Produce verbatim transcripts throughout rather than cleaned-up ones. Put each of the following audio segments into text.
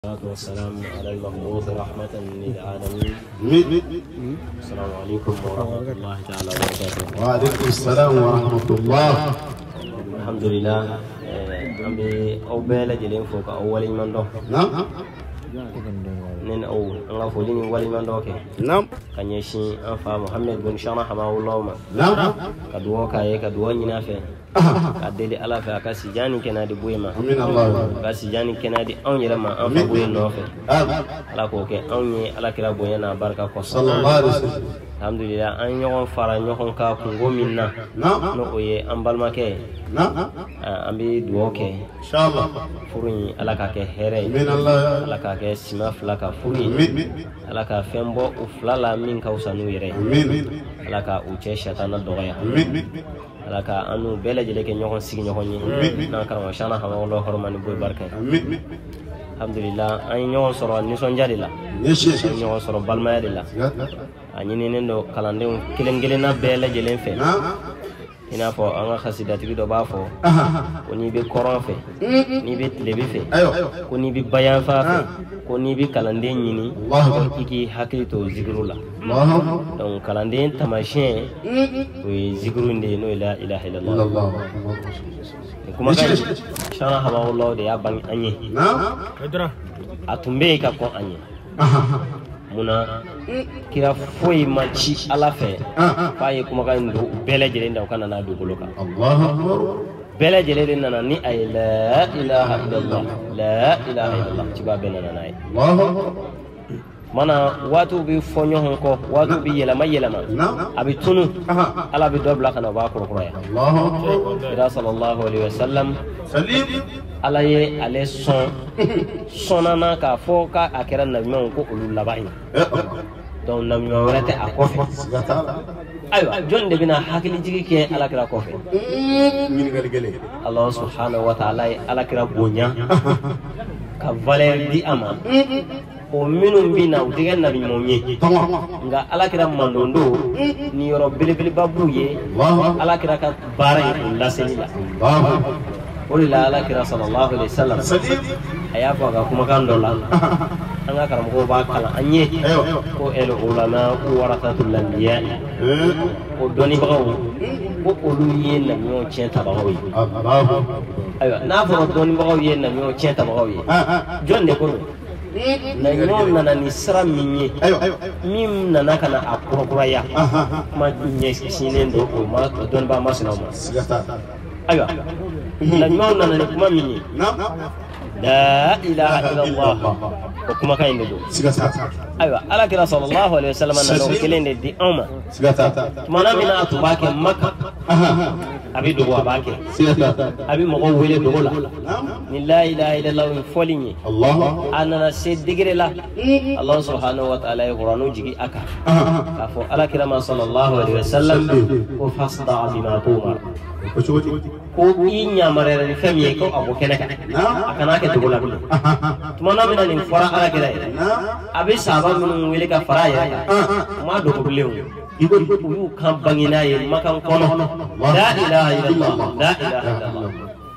والصلاة والسلام على المبعوث رحمة للعالمين. السلام عليكم ورحمة الله تعالى وبركاته. وعليكم السلام ورحمة الله. الحمد لله. أم بأوبال جلين فوق أول من دو. نعم. نن أو أنا فولين أول من دو كه. نعم. كان يشين أنفا محمد بن شانا حما الله ما. نعم. كدوا كاي كدوا ينافع. Kadeli ala fe akasi jani kenadi buyema amin allah akasi jani kenadi onye ma an fa buye no fe ala ko ke onye ala kira boye na barka ko sallallahu alaihi wasallam alhamdulillah an yogon fara yogon ka kungo minna no oye an balma ke na an bi duwo ke inshallah furun ala ka ke here amin allah ala ka ke sima fula ka furun amin ala ka fembo u fulala min ka usanu yere amin ala ka u che shatana doya amin alaka anu bele jele ke ñokon sigi ñokon ñi na karama shana ha wallo hormani boy barka amin alhamdulillah ay ñokon soro ni son jali la yeshi ñokon soro balma yadi la ani ne ndo kalande kelen gelen na bele jele fe ina fo anga khasida tigi do ba fo ko ni be koron fe ni be lebe fe ko ni be bayan fa fe ko ni be kalande ñini ko iki hakito zikrullah donc kalande tamashin we zikrunde no la ilaha illallah kuma kan shana haba wallah de ya ban anye na atumbe ka ko anye muna kira foi machi ala fe faye kuma kan do bele jele ndaw kana na do goloka allahu akbar bele jele nana ni ay la ilaha illallah la ilaha illallah tiba benana nay allahu akbar mana watu bi fonyo honko watu bi yelama yelama abi tunu ala bi dobla kana ba ko ko ya allahu akbar ida sallallahu alaihi wasallam salim ala ye ale son sonana ka fo ka akera nabi man ko ulu labai donc nabi man warate akofe aywa jonde bina hakili jigi ke ala kira kofe min gal gele allah subhanahu wa ta'ala ala kira bonya ka valeur di ama o minum bina udiga nabi monye nga ala kira mandondo ni yoro bilibili babuye ala kira ka bara la selila Uli la ala kira sallallahu alaihi wasallam aya ko ga kuma kan dolla an ga karam ko ba kala anye ko el ulama warathatul anbiya ko doni bagaw ko olu yen na ñoo cien tabawi ayo na fo doni bagaw yen na ñoo cien tabawi jonde ko na ñoo nana ni sara minye mim nana kana akura ya ma nyes sinen do ko ma don ba masina ma ayo na ñoo nana ni kuma minye la ilaha illallah ko kuma kay ndo ayo ala kira sallallahu alaihi wasallam na do kelende di amma mana mina atubake makka abi do abake abi mo wele do la ni la ilaha illallah folinye allah anana se digre la allah subhanahu wa ta'ala ya qur'anu jigi aka ka fo ala kira sallallahu alaihi wasallam ko fasda bima tumar ko inya marere ni famiye ko abo kenaka akana ke to la bulu tumana mina ni fara ala kira abi sahaba min wele ka fara ya ma do ko lewu igo yu kan bangina ye makan kono la ilaha illallah la ilaha illallah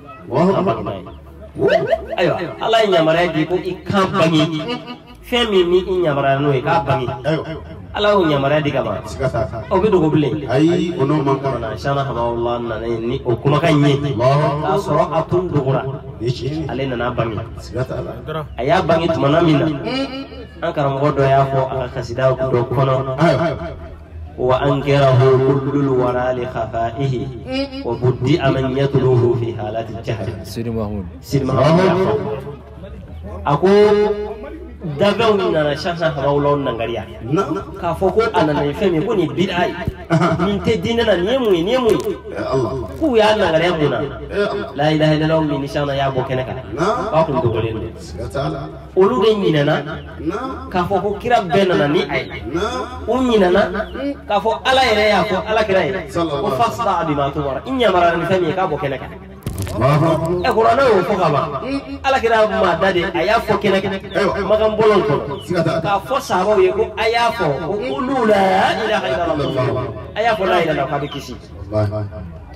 ayo ala nyamara di ko ikan bangi femi ni nyamara no e ka bangi ala nyamara di kama o be do ko bule ay ono man ko na shana hawallah na ni o kuma kanye ta soro atun dugura ale na bangi aya bangi tumana minna an karam godo ya fo aka kasida ko do kono وأنكره كل الورى لخفائه وبدئ من يتلوه في حالات الجهل سيد محمود سيد محمود أقول daga wina na shasha hawlo nangaria ka foko anana femi ko ni bidai min te dinana niemu niemu Allah ku ya nangaria muna la ilaha illallah min shana ya bo kenaka ka kun do golende olu de nyinana ka foko kira benana ni ay unyinana ka fo ala ere ya fo ala kira ko fasda bima tumara inya marana ni femi ka bo kenaka e qur'ana o fo kaba ala kira ma dade aya fo kenaka magam bolon ko ka fo sabo ye ko aya fo ko la ilaha illallah aya fo la ilaha ka be kisi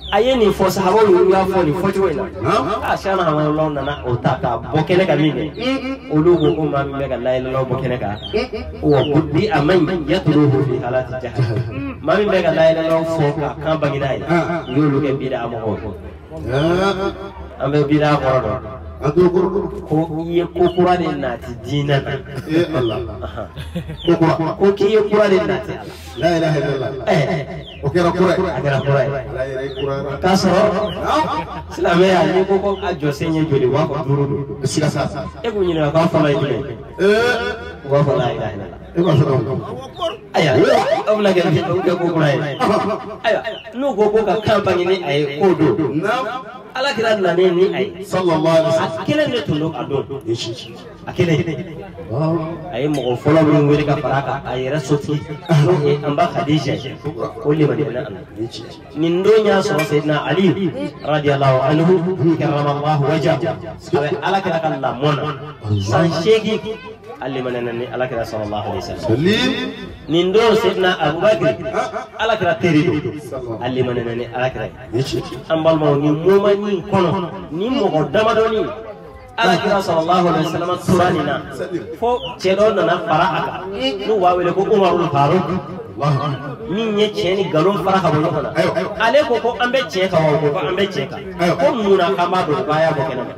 aye ni fo sahabo yu ya fo ni fo joina a shana ha wala nana o ta ka bokene ka mine ulu go ko ma me ga la ilaha bokene ka o buddi amay yatruhu fi halati jahannam ma me ga la ilaha fo ka kan bangina ila yulu ke bida mo ko ambe bida ko do ko iye ko qur'an nati dinan eh Allah ko ki iye qur'an nati la ilaha illallah eh oke ra qur'an agara qur'an la ilaha qur'an kaso silame ya ni ko ko ajo senye jodi wa ko duru sika sa e ko nyina ko fa lay dine eh wa fa la ilaha illallah e ba so aya awla ke ko ko qur'an aya no go ko ka campagne ni ay ko do na ala kira na ne ni ay sallallahu alaihi wasallam akele ne tundo adon yeshi akele wow ay mo folo mo ngori ka faraka ay rasoti no e amba khadija ko le madina an nin do nya so sayyidina ali radiyallahu anhu karramallahu wajha ala kira kan la mona san shegi ali manana ni ala kira sallallahu alaihi wasallam salim nin do sayyidina abubakar ala kira terido ali manana ni ala kira yeshi ambal mo ni moma ni kono ni mo ko damado ni ala kira sallallahu alaihi wasallam turanina fo cedo na faraka no wawele ko umarul faruq min ye ceni galon faraka bo kono ale ko ko ambe ce ka ko ko ambe ce ka ko muna kama do baya bo kenan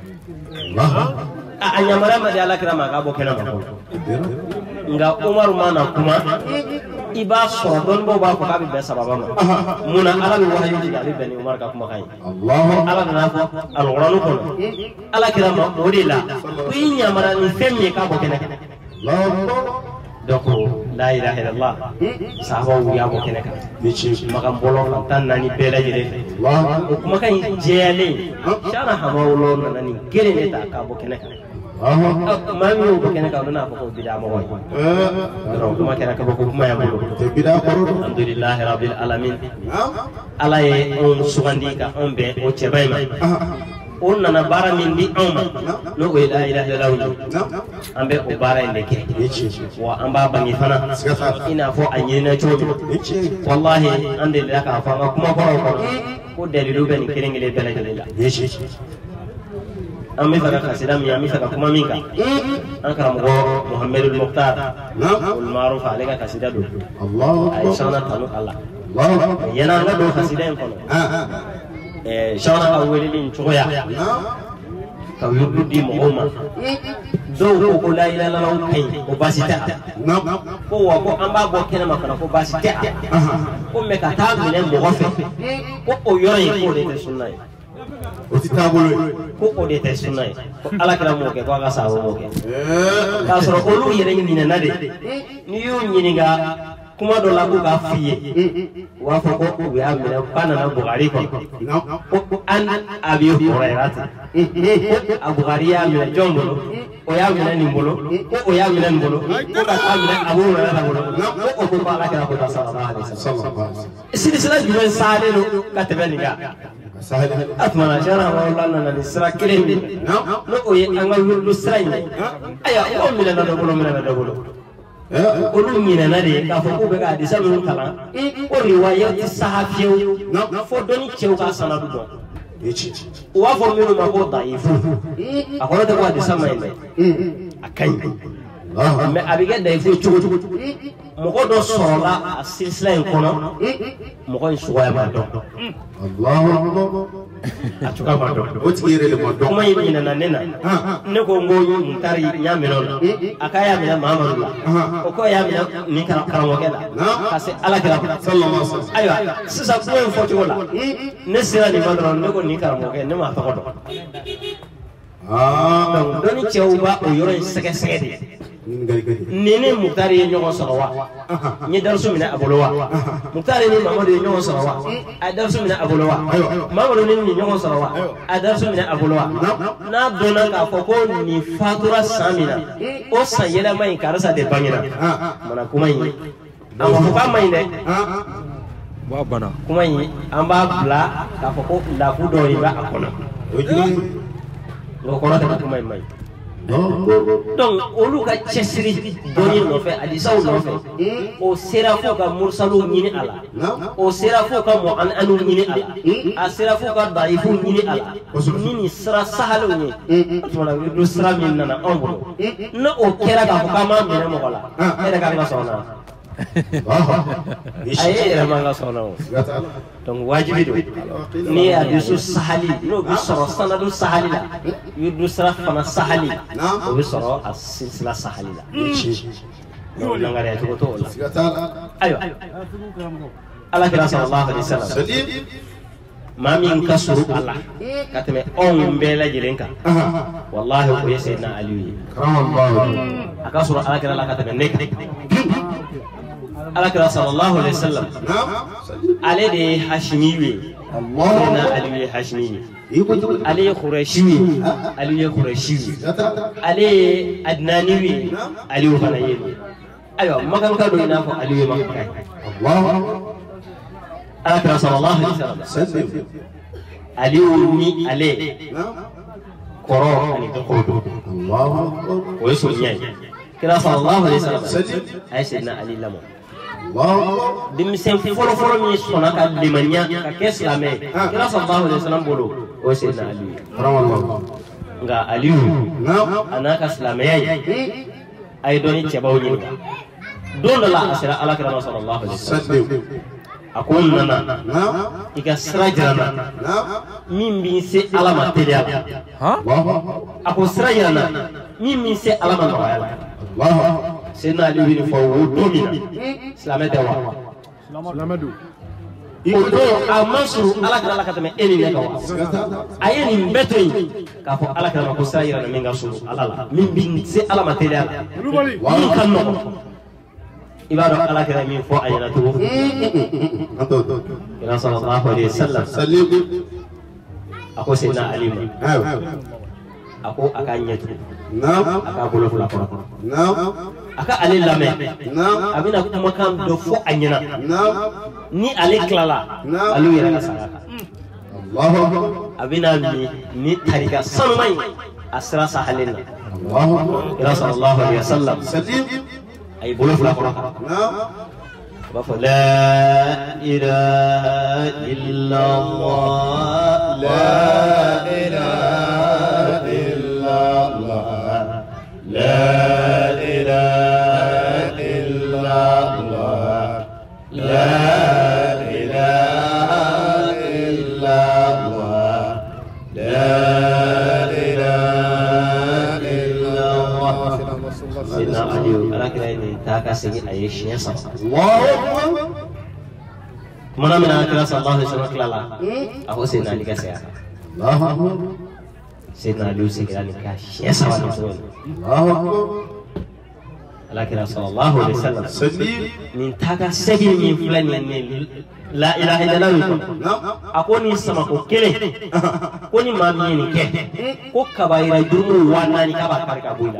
a anyamara ma ala kira ma ga bo kenan nga umar mana kuma iba so don bo ba ko ka be sababa ma muna ala bi wahyu di ali bani umar ka kuma kai allah ala na ko alquran ko ala kira ma modila ko nyamara ni femme ka bo kenan allah doko la ilaha illallah sahaba ya bo kenan ka yeshi makan bolo tan nani bela jere allah o kuma kan jele shana hamawlo nani gere ne ta ka bo kenan ka mami o bokene ka nuna ko bida mo way eh kuma kena ka boko kuma ya mo te bida ko alhamdulillah rabbil alamin ala ye on sugandi ka on be o cebayma on nana bara min di on no o la ilaha illallah ambe o bara inde ke wa amba bangi fana ina fo anyina chodo wallahi ande la ka fa kuma ko ko dalilu ben kirengile bela jalila ambe faka kasida mi ambe faka kuma minka an karamogo muhammadul muqtar wal ma'ruf alayka kasida do allah ay shana tanu allah allah yana nga do kasida en kono eh shana ka weli min choya ka yudu di muhammad do ko ko la ilaha illallah kai ko basita ko wa ko amba go kena makana ko basita ko me ka ta mine mo gofe ko o yori ko de sunna o ti tabolo ko o de te sunna ko ala kala mo ke ko aga sawo mo ke ka soro ko lu yere ni na de ni yu nyini ga kuma do la ko ga fiye wa fo ko ko ya mi na bana na bugari ko ko an abi hurairati abu gariya mi na jombolo o ya mi na ni mbolo ko o ya mi na mbolo ko ka ta mi na abu hurairati mbolo ko ko ko ala kala ko sallallahu alaihi wasallam sidi sala jumen saade no ka tebe ni ga atmana jana wala na ni sira kilembi no o ye anga lu sira ni aya o mi na do bolo mi na do bolo olu nyina na de ka fo ko be ka disa mi kala o riwayat sahafiyo fo doni chew ka sanadu do wa fo mi no ma ko daifu akono de ko disa mai mai akai me abige daifu chugo moko do sorola silsila en kono moko en suwa ma do Allahu akbar atuka ma do o tigere le mo do kuma yi na nena ne ko ngoyu mutari nya menon akaya mina mamadu o ko ya mina ni kala kala mo kala kasi ala kala sallallahu alaihi wasallam aywa sisa ko en foti wala ne sira ni madron ne ko ni kala mo ke ne ma to ko do ah donc doni cewba o yoro sege sege de nene mutari ye ɲɔgɔn sɔrɔ wa n ye darisu minɛ a bolo wa mutari ni mamadu ye ɲɔgɔn sɔrɔ wa a ye darisu minɛ a bolo wa mamadu ni nin ɲɔgɔn sɔrɔ wa a ye darisu minɛ a bolo wa n'a dɔnna k'a fɔ ko nin fatura san min na o san yɛlɛma in karisa de bangena mana kuma in ye a ma fɔ k'a ma ɲi dɛ kuma in an b'a bila k'a fɔ ko lafu dɔ de b'a kɔnɔ o kɔrɔ tɛ kuma in ma ɲi donc olu ka cɛsiri dɔnni nɔfɛ hadisaw nɔfɛ o sera fo ka mursalu ɲini a la o sera fo ka mu'ananu ɲini a la a sera fo ka da'ifu ɲini a la ni nin sira sahalenw ye o tuma na wirdu sira min nana anw bolo ne o kɛra k'a fɔ k'an m'a minɛ mɔgɔ la e yɛrɛ kan ka sɔn na a ye yɛrɛ man ka sɔn na o donc wajibi don ni hadisu sahali n'o bɛ sɔrɔ sanadu sahali la wirdu sira fana sahali o bɛ sɔrɔ a silsila sahali la donc nangariya cogo t'o la ayiwa alakira sallallahu alaihi wasallam maa min ka surun a la ka tɛmɛ anw bɛɛ lajɛlen kan wallahi o ye Sayyidina Aliyu ye a ka surun alakira la ka tɛmɛ ne kan alakira sallallahu alaihi wasallam ale de ye Hashimiyu ye Sayyidina Aliyu ye Hashimiyu ye ale ye Quraishiyu ye Aliyu ye Quraishiyu ye ale ye Adnaniyu ye Aliyu fana ye ayiwa makanka dɔ i n'a fɔ Aliyu ye makanka ye alakira sallallahu alaihi wasallam Aliyu ni ale kɔrɔ ani dɔgɔdo o ye sonya ye kira sallallahu alaihi wasallam a ye Sayyidina Ali lamɔ denmisɛn fɔlɔ fɔlɔ min sɔnna ka limaniya ka kɛ silamɛ ye kira sallallahu alaihi wasallam bolo o ye Sayyidina Ali ye nka Aliyu a n'a ka silamɛya ye a ye dɔnni cɛbaw ɲininka don dɔ la a sera alakira ma sallallahu alaihi wasallam a ko n nana i ka sira jira n na min bɛ n se Ala ma teliya la a ko sira jira n na min bɛ n se Ala ma nɔgɔya la Sayyidina Ali bɛ nin fɔ o don min na silamɛ tɛ wa o don a ma surun alakira la ka tɛmɛ e ni ne kan wa a ye nin bɛɛ to yen k'a fɔ alakira ma ko sira jira n na min ka surun Ala la min bɛ n se Ala ma teliya la min ka nɔgɔn i b'a dɔn alakira min fɔ a ɲɛna cogo kira sallallahu alaihi wasallam a ko Sayyidina Ali ma a ko a k'a ɲɛ tugun a k'a bolo fila kɔrɔ a ka ale lamɛn a bɛna kumakan dɔ fɔ a ɲɛna ni ale tilala ale yɛrɛ ka sara kan a bɛna min ni tarika sanuma ye a sira sahalen na kira sallallahu alaihi wasallam a y'i bolo fila kɔrɔ kan a b'a fɔ la ilaha illallah la ilaha illallah la ilaha illallah la ilaha illallah la ilaha illallah Sayyidina Aliyu alakira ini tak kasih ayat siya sa mana mana alakira sallallahu alaihi wasallam kelala aku Sayyidina Ali kasih Sayyidina Aliyu segera nikah siya sa wani semua alakira sallallahu alaihi wasallam ni tak kasih ni fulan ni la ilaha illallah aku ni sama ko kele ko ni mami ni ke ko kabaira jurumu wana ni kaba karika buila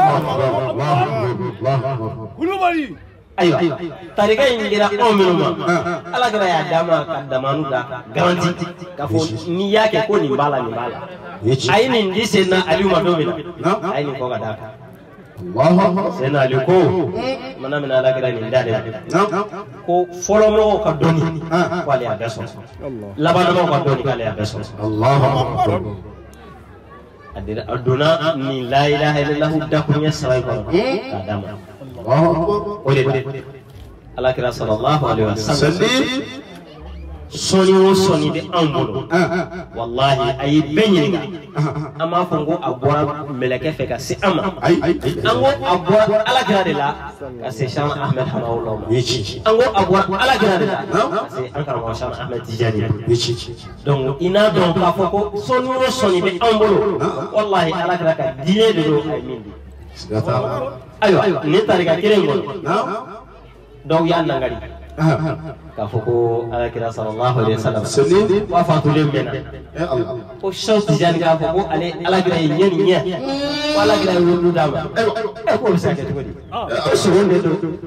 kulubali ayo tarika ingira ominuma ala gara ya dama kadamanu da garanti ka fo ni yake ko ni bala ni bala ayi ni ndise na aliuma domina ayi ni ko gada Allah Sayyidina Ali ko mana mina ala gara ni ndade ko folo mo ka doni ko ali abeso labana mo ka doni ko ali abeso Allahu akbar adira aduna ni la ilaha illallah da kunya sarai ko kadama Allahu akbar ode ala kira sallallahu alaihi wasallam soni wo soni de ambulo wallahi ayi benyinga ama fongo abora meleke fe ka si ama ango abora ala kira de la ka se Shan Ahmed Hamawullah ango abora ala kira de la ka se ankara wa Shan Ahmed Tijani donc ina donc ka foko soni wo soni de ambulo wallahi ala kira ka diye de do ay mindi ayo ni tarika kirengo donc ya nangari ka foko ala kira sallallahu alaihi wasallam wa fatule mena ko shauti jani ka foko ale ala kira nyeni nya wala kira wulu dama e ko bisa ke tugodi ko sugonde do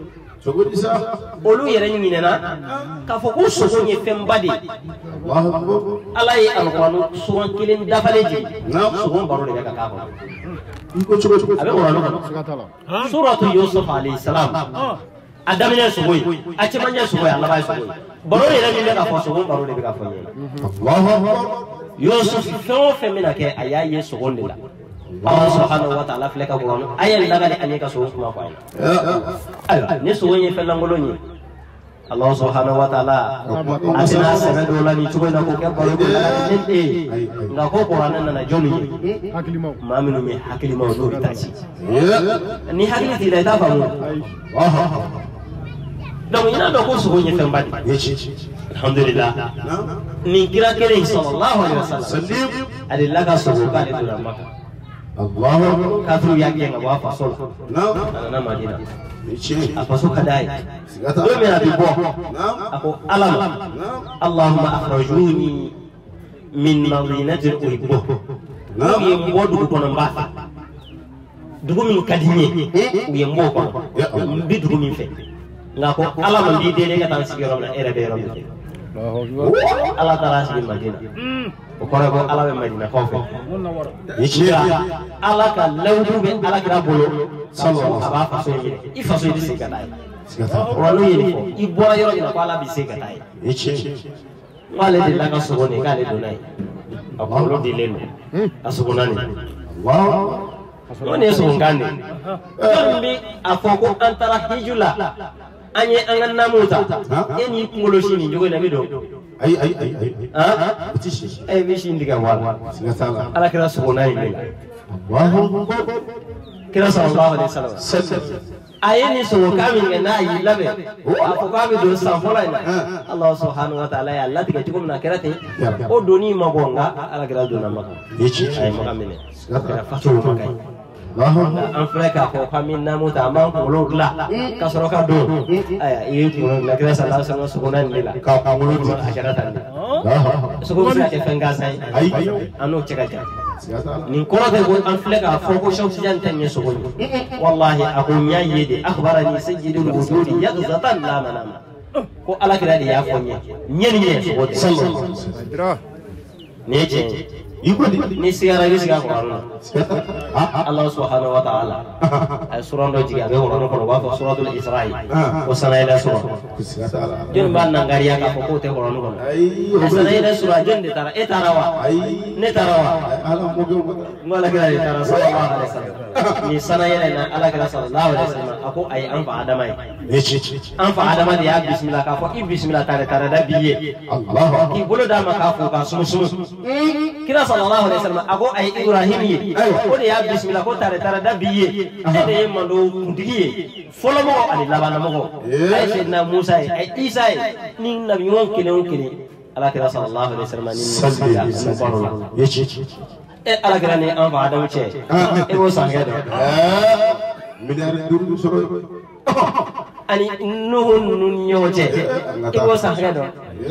sogo di sa olu yere nyinena ka fo ko sogo nye fembadi Allahu akbar ala yi alquranu suran kilin dafaleji sogo baro de ka ka ko iko sogo sogo abe quranu suratu yusuf alayhi salam adamina sogo a ci manja sogo Allah ba sogo baro yere mi ka fo sogo baro de ka fo nye Allahu akbar yusuf fo femina ke ayaye sogo ndila Allah subhanahu wa ta'ala fleka quranu ayen daga de anika sogo kuma fa ayo ni sogo nye felangolo ni Allah subhanahu wa ta'ala asina sana dola ni chuko na ko ke baro ko na nende nga ko qur'an na na joni hakilima maminu mi hakilima do tachi ni hakili ti da ta famu donc ina do ko sugo nyefe mbadi alhamdulillah ni kira kere sallallahu alaihi wasallam ade laga sugo ka de dura maka Allahu kafir yake nga wa fasola na na madina apa suka dai do me abi bo ako alam allahumma akhrajuni min madinati uhibbu uye mbodu ko no mbafa dugu min kadinye uye mboko mbi dugu min fe ngako alam ndi dele ka tan sigiro na ere be rom Allah taala sigi madina o kore ko ala be madina ko fe yiya ala ka lawdu be ala kira bolo sallallahu alaihi wasallam ifa so yidi ka dai wala yidi ko ibora yoro ina ko ala bi se ka dai yiche wala de la ka so ne ka le donai akolo de leno asugunani wow woni so ngande tombi afoko antara hijula anye angan namuta eni kungolo shini jogo na bido ay ay ay ay ah tishi ay bishi ndiga wala singatala ala kira sugunani ni Allahu kira sallallahu alaihi wasallam ayeni so kami ngana yi labe afoko abi do sanfola ina Allah subhanahu wa ta'ala ya Allah tiga tikum na kirate o doni magonga ala kira do na maka yichi ay makamene kira fatul makai an filɛ k'a fɔ k'an namu ta an b'an kunkolo dilan ka sɔrɔ ka don aya i ye kunkolo dilan kira sallallahu alaihi wasallam sogona nin de la k'a kunkolo dilan a kɛra tan de sogo bɛ se ka kɛ fɛn gansan ye an n'o cɛ ka jan nin kɔrɔ tɛ ko an filɛ k'a fɔ ko Shamsijan tɛ ɲɛ sogo ye wallahi a ko n y'a ye de akhbarani sayyidul wujudi yaqzatan la manama ko ala kira de y'a fɔ n ye ɲɛ ni ɲɛ sogo tɛ nin ye tiɲɛ ye ni sigara i bɛ sigi a kɔrɔ Allah subhanahu wa ta'ala ay surando jiga be wono ko wa suratul Isra'i o sanayla sura jon ban nangariya ka ko te ko no ay sanayla sura jon de tara e tarawa ay ne tarawa ala mo go ngala ga e tara sallallahu alaihi wasallam ni sanayla na ala ga sallallahu alaihi wasallam ako ay an fa adamai an fa adama de ya bismillah ka ko i bismillah tare tare da biye Allah ki bolo da maka ko ka sumu sumu kira sallallahu alaihi wasallam ako ay Ibrahim ye o de ya bismillah ko tare tare da biye e de mando kundigi ye folo mo ani labana mo ay sayyidina Musa ay Isa ni nabi won kele on kele ala kira sallallahu alaihi wasallam ni sallallahu e ala kira ni an fa adam che e wo sanga do miliar duru soro ani nuhun nun nyoje e wo sanga do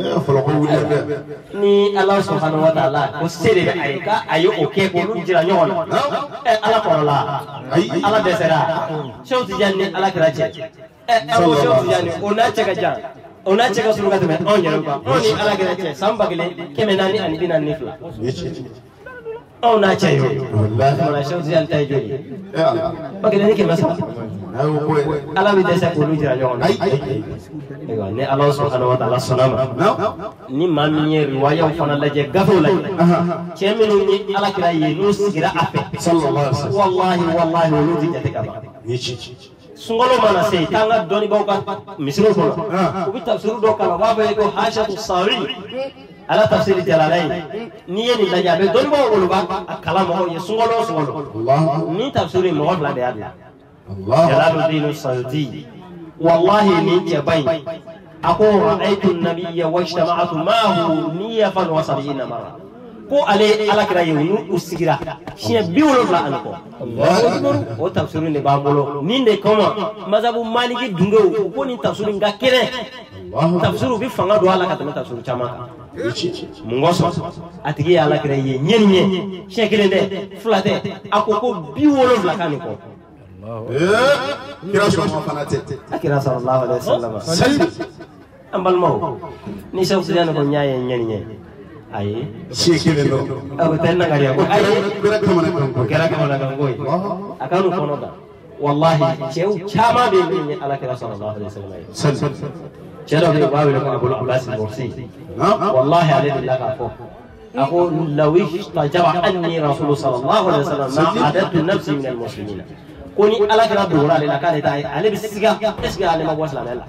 ni Allah subhanahu wa ta'ala ko sere be ay ka ayo o ke ko lu jira nyon e ala ko la ala desera Shamsijan ni ala kira che e abu Shamsijan ona cheka jan ona cheka suru ka teme on yero ba oni ala kira che sambagile kemenani ani dinan nifla ona chayo wallahi mala Shamsijan tay jodi e ala bagile ni ke masa ala bi desa ko lu jira nyon ego ne Allah subhanahu wa ta'ala sonama ni mamiye riwaya fana laje gafo la chemenu ni ala kira ye no sigira ape sallallahu alaihi wasallam wallahi wallahi wolu ti jate kaba sungolo mana se tanga doni bawka misro ko ubi tafsir do kala wa ba ko hashatu sawi ala tafsir jalalain ni ye ni laje be doni bawo wolu ba kala mo ye sungolo sungolo ni tafsir mo wala de Allah Allah jalaluddin as-Suyuti والله نيت بين أقول رأيت النبي واجتمعت معه نيفا وسبعين مرة ko ale ala kira yunu usigira shia biwolo la anko Allahu akbar o tafsiru ne babolo ninde koma mazhabu maliki dungo ko ni tafsiru ngakere tafsiru bi fanga do ala katama tafsiru chama mungoso atigi ala kira ye nyenye shia kire de flate akoko biwolo la kaniko eh kira so fana te akira sallallahu alaihi wasallam sai ambal maw ni shaw sujan ko nyaaye nyani nyani ay shekele no aw tan na ngari ko ay bira kamana ko kira kamana kan goy akanu kono da wallahi cew chama be ni ala kira sallallahu alaihi wasallam sai cedo be bawe ko abul abbas al-mursi wallahi alayhi la ka fo أقول لو اشتجر أني رسول صلى الله عليه وسلم ما عددت نفسي من المسلمين كوني ألا كنا دورا لنا كان يتاعي علي بسيقى اسقى علي ما بوصل على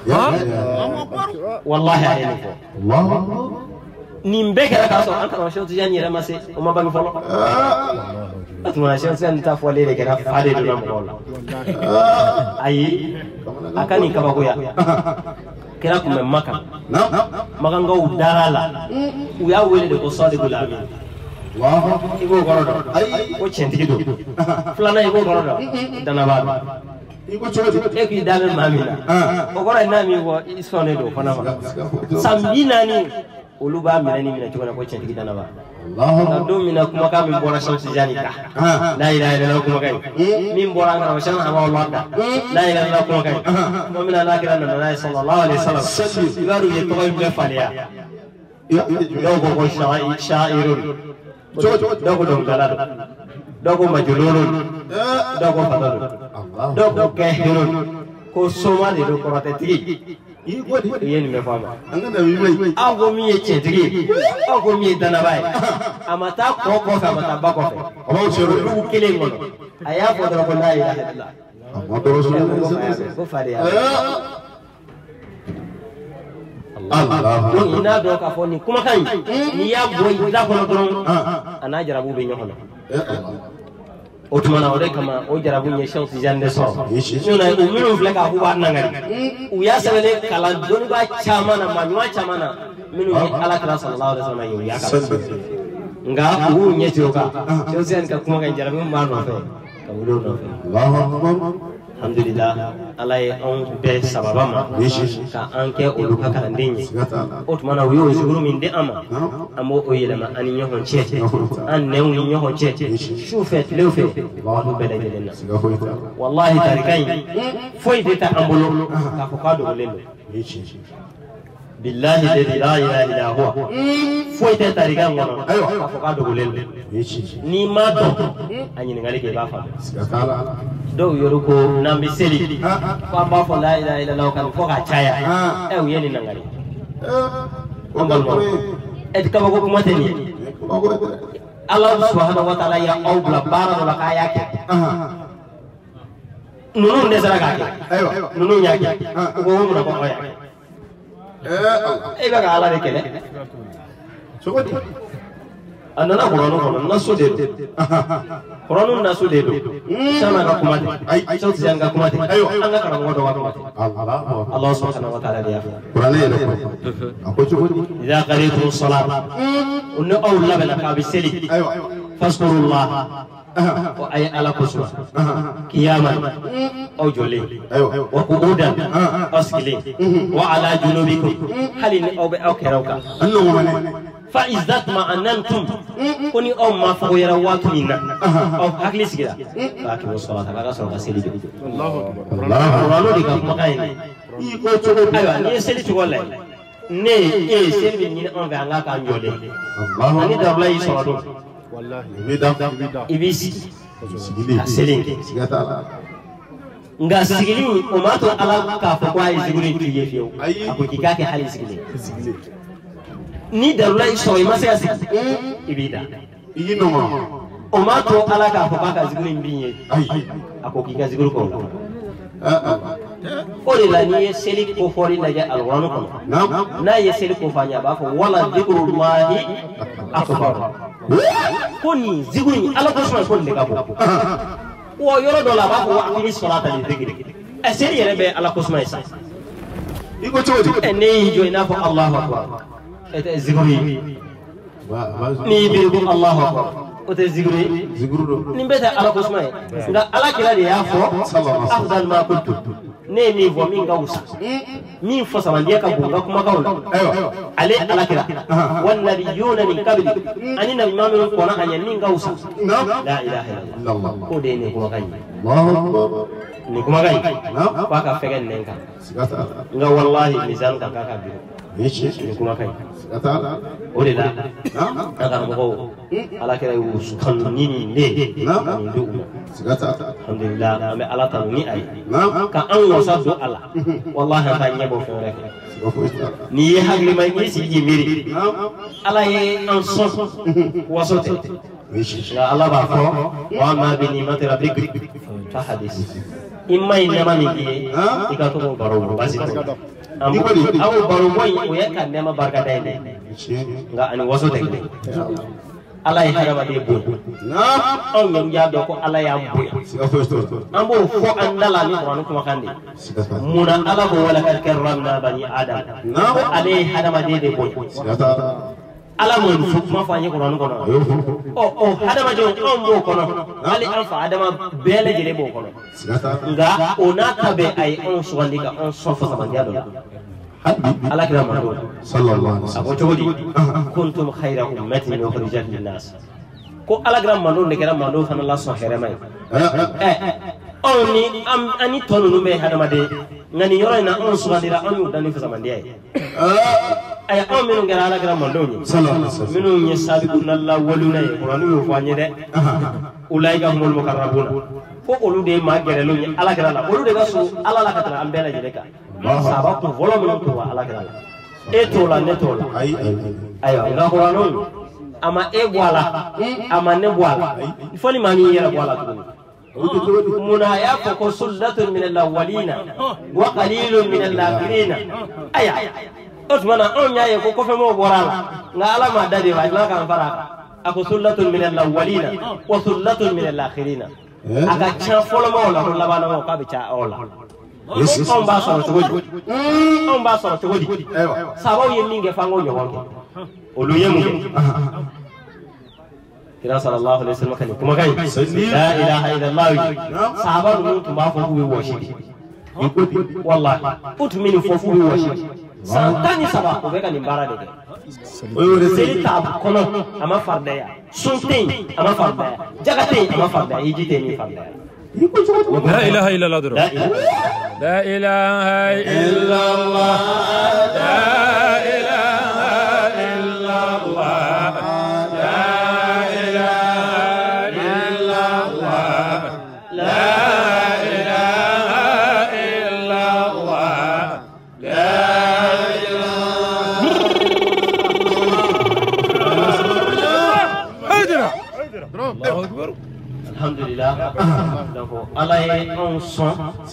والله علي نفو الله نيمبك لك أصلا أنت رشيو تجاني رمسي وما بني فلو أتمنى شيو تجاني تفولي لك أنا فادي دونا مقولا أي أكاني كباكويا kira kuma maka maka ngau darala uya wele de ko sadi gulami Allah igo gorodo ay o chenti do flana igo gorodo dana ba iko choti e ki dame mamina o gora nami wo isone do fana ma sambina ni uluba mina ni mina chona ko chenti dana ba Allah do mina kuma ka min bora shamsi janika la ilaha illallah kuma kai min bora ngara shan ama Allah da la ilaha illallah kuma kai mo mina la kira na nabi sallallahu alaihi wasallam ibaru ye to be faliya do ko ko sha'i sha'irun do ko dum dalal do ko majnunun do ko fadal do ko kahirun ko somali do ko ratati yen me fama angana wiwe ago mi e chetigi ago mi dana bay amata ko ko amata ba ko fe aba chero du kele ngono aya ko do ko la ilaha illallah amma do rasulullah ko fare ya Allah don ina do ka foni kuma kan ni ya boy da ko don ana jarabu be nyohono o tumana o de kama o jarabu nye shaw si jande so nuna o minu fleka ku ba nangari u ya sabele kala don ba chamana manwa chamana minu ni ala kala sallallahu alaihi wasallam ya ka nga u nye tiroka shaw si ka kuma kan jarabu ma no fe ka wudo no fe Allahu akbar alhamdulillah ala ye on be sababa ma ka anke o lu ka kan dinyi o tumana o yo zuru min de ama amo o yelema ani nyohon chete an ne un nyohon chete shufet lewfe wadu bele jelenna wallahi tarikai foi de ta ambulo ka ko kado lelo billahi la ilaha illa huwa foi de tarikai ngono ka ko kado lelo ni ma do anyi ngali ke ba fa do yoru ko nambi seli ko amba fo la ilaha illa allah kan ko ka chaya e o yeni nangari ambal mo et ka ko ko mateni Allah subhanahu wa ta'ala ya au bla bara wala kaya ke nunu ne sara ka ke nunu nya ke ko mo na ko ya e ba ga ala de kele so ko anana qur'anu kono naso de qur'anu naso de do sama ga kumate ay sauti janga kumate anga kana ngodo wa kumate Allah subhanahu wa ta'ala ya qur'ani ya ko ko idha qaritu salat unna awla bala ka biseli fasqurullah wa ay ala kuswa qiyaman aw joli wa qu'udan askili wa ala junubikum halin aw bi aw kirauka annu mane fa izat ma anantum kuni aw ma fa yara watunina aw hakli sigira ba ki salata ka so ka seli Allahu akbar Allahu di ka makaini i ko chogo ayo ni seli to wala ne e seli ni on ga nga ka njole Allahu ani da bla yi salatu wallahi bida ibisi sigili selingi sigata nga sigili o ma to ala ka fa kwa iziguri tiye fiyo ako kikake hali sigili ni darula iso imase asi ibida iyi no ma o ma to ala ka fa ka ziguri mbinye ako kika ziguri ko o de la ni seli ko fori na ja alwanu ko na ye seli ko fanya ba ko wala zikrullahi akbar ko ni ziguri ala ko so ko de ka ko wo yoro do la ba ko akini salata ni zikri e seli yere be ala ko so isa iko chodi ene jo ina fa Allahu akbar ete zikri ni bi ko Allahu akbar ote zikri zikru ni beta ala ko so nga ala kila de ya fo afdal ma kuntu ne ni vo min ga usa min fo sama ndiya ka bunga kuma ka wala ale ala kila wan nabiyuna min qabli ani nabi mamun ko na anya min ga usa la ilaha illallah ko de ne ko kan ni kuma kai ba ka fegen nen ka nga wallahi mizan ka ka bi ni kuma kai o de la aka mo ala kira yus kan ni ne ni do alhamdulillah me ala ta ni ay ka an wasa do ala wallahi ka nyebo fere ni ye hagli may ni si jimiri ala ye an so wasote ya Allah ba ko wa ma bi nimati rabbik fa hadis imma inama ni ki ikato baro basi awu baro boy o ya kan nema barka dai ne nga ani wasote ala ya harama de bo na on ngam ya do ko ala ya bo ambo fo andala ni qur'an kuma kande muna ala bo wala kal karramna bani adam na ala ya harama de de bo ala mo fu ma fa ni qur'an kono o o hadama jo on bo kono ali an fa adama bele jele bo kono nga ona tabe ay on suwandika on sofa sama diado ala kira mando sallallahu alaihi wasallam kuntum khayra ummatin ukhrijat lin-nas ko ala kira mando ne kira mando fana la so here may eh oni am ani tonu no be hadama de ngani yoro na on suwandira on dani fa sama ndiay ay on minu ngara ala kira mando ni sallallahu alaihi wasallam minu ni sabiqun allah waluna e qur'anu yo fanye de ulaika humul mukarrabuna ko olu de ma gere lo ni ala kira la olu de ga so ala la katara am bela jere ka sahaba ko volo min to ala kira la e to la ne to la ay ayo ga qur'anu ama e wala ama ne wala foli mani yera wala to muna ya ko sullatun min al-awwalina wa qalilun min al-akhirina aya osmana on yaye ko ko fe mo borala nga ala ma dadi wa la kan fara ako sullatun min al-awwalina wa sullatun min al-akhirina aga cha folo mo la la bana mo ka be cha ola on ba so to godi on ba so to godi sabaw yen ninge fango nyogo olu yemu kira sallallahu alaihi wasallam kan kuma kai la ilaha illallah sahaba mun tuma fo bu woshi wallahi utmini fo fu woshi santani saba ko be kan imbara de seri tab kono ama fardeya suntin ama fardeya jagate ama fardeya yijite ni fardeya لا إله إلا الله درو لا إله إلا الله لا إله إلا الله لا إله إلا الله لا إله إلا الله لا إله الله أكبر alhamdulillah donc ala ye on son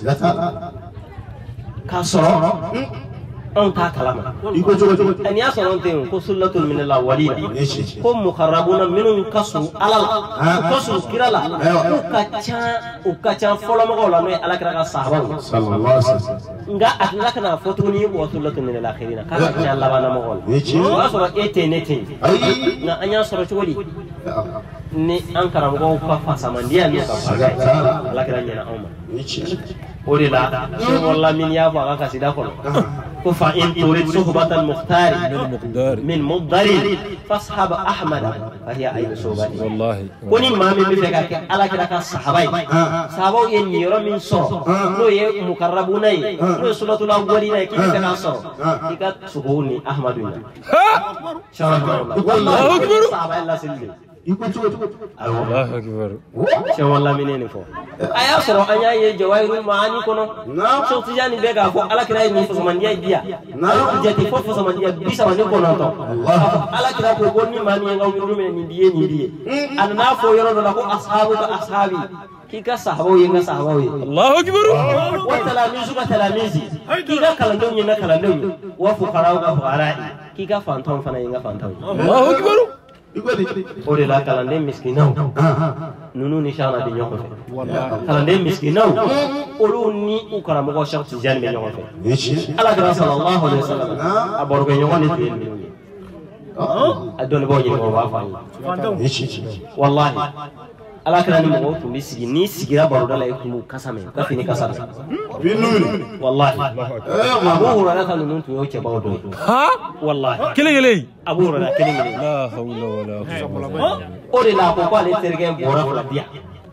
ka soro on ta kalama iko jogo en ya soro te ko sullatul min al-awwalina ko mukharrabuna minun kasu ala kasu kirala ko kacha o kacha folo mo la no ala kira sahaba sallallahu alaihi wasallam nga atla kana fotuni ko sullatul min al-akhirina ka kacha Allah bana mo gol wa soro etenete na anya soro chodi ni an karamgo ka fasamandiya ni ka faga ala kira nyana umma ori la walla min ya fa ka sida ko ko fa in turid suhbatal mukhtar min mudari fashab ahmad fa hiya ay subati wallahi koni mami mi fe ka ala kira ka sahabai sahabau yen yoro min so no ye mukarrabuna ye no suratul awwalina ki fe ka so ika suhuni ahmaduna shallallahu wallahu akbar sahabai la silli Allah akbar sha walla minene fo aya soro anya ye jawairul maani kono so tijani bega fo ala kira ni fo man ye dia ala jati fo fo man ye bisa man ko non to ala kira ko gonni maani ngaw mi rume ni diye ni diye an na fo yoro na ko ashabu ka ashabi kika sahabo ye nga sahabo ye Allah akbar wa talamizu ka talamizi kika kalando ni na kalando wa fuqara ka fuqara kika fantom fana ye nga fantom Allah akbar ore la kalande miskinaw nunu ni shana di nyoko fe kalande miskinaw olu ni ukara mo shaq ci jan be nyoko fe ala gra sallallahu alaihi wasallam abor be nyoko ni tin ni adon bo ni ko ba fa wallahi ala kala ni mo to misigi ni sigira baro dala yiku kasame ka fini kasame binuni wallahi abu hurara ta nunu to yoke ba do ha wallahi kile gele abu hurara kile gele la hawla wala quwwata ore la ko ko le terge bora fala dia